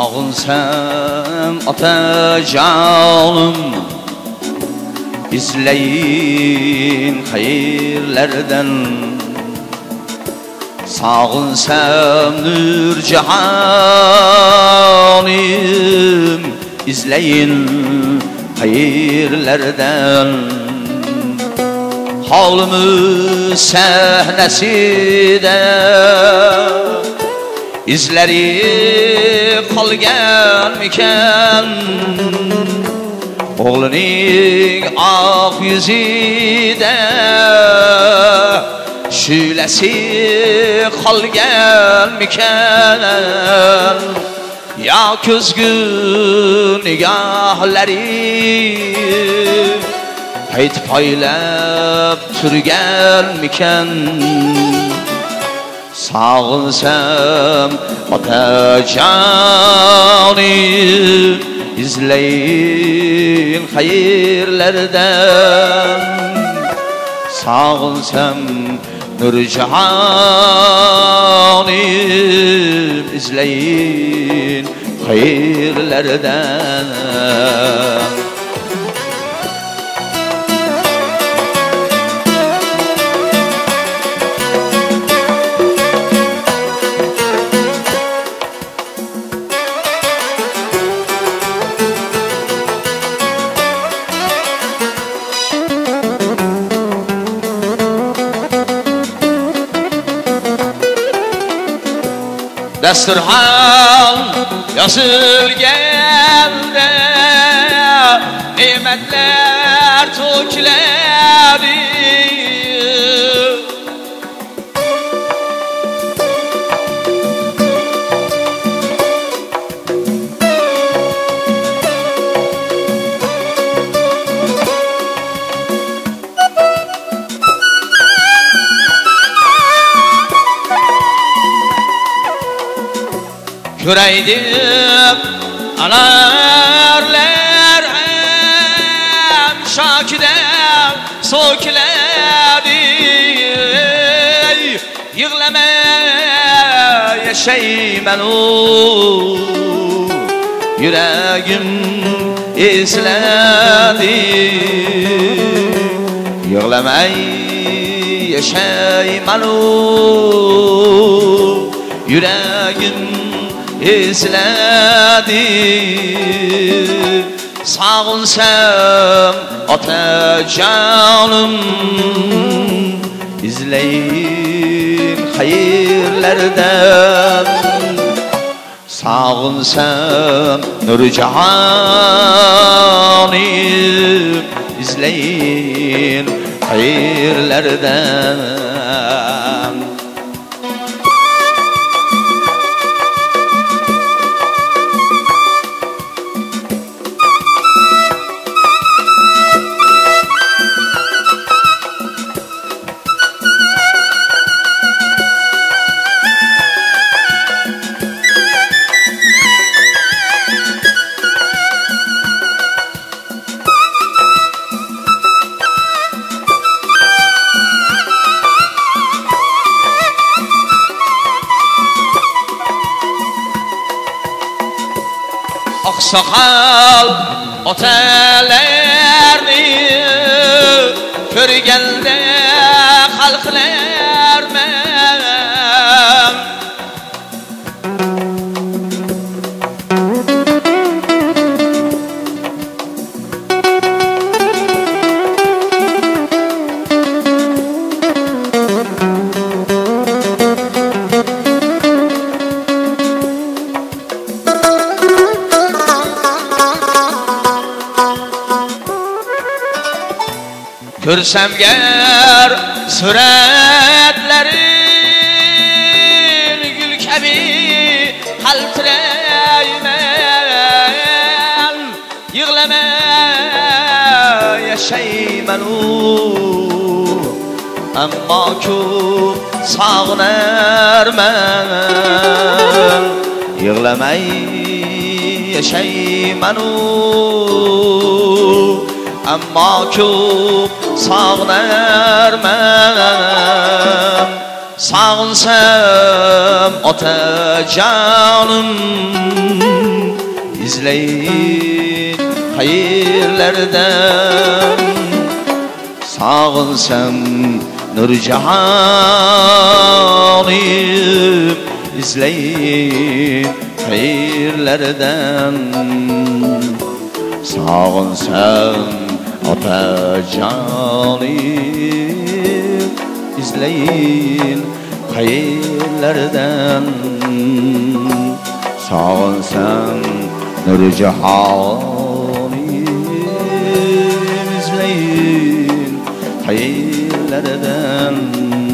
Sağınsam atacanım, izleyin hayırlerden. Sağınsam nur cihanım, izleyin hayırlerden. Halımız sahneside izleri kalgan miken, oğluning ak yüzide şülesi kalgan miken. Ya közgün nigahları hayt paylab turgan miken. Sağınsam atacanım, izleyin hayırlerden. Sağınsam nur cihanım, izleyin hayırlerden. Dasturxon yosilganda ne'matlar to'kiladi. Ko'raydim anarlar ham shokida so'kiladi. Yig'lama yashayman u yuragim esladi. Yig'lamay yashayman u yuragim esladi. Sağınsam atacanım, izleyin hayırlerden. Sağınsam nur cihanım, izleyin hayırlerden. Oqsoqol otalarni ko'rganda xalqlarman. Ko'rsam gar suratlarin gul kabi qaltirayman. Yig'lama yashayman u ammo ko'p sog'inarman. Yig'lamay yashayman u ammo ko'p sog'inarman. sağınsam otacanım izleyin hayırlardan sağınsam Nurcahanım izleyin hayırlardan sağınsam otacanım izleyin hayırlardan sağınsam Nurcahanım izleyin hayırlardan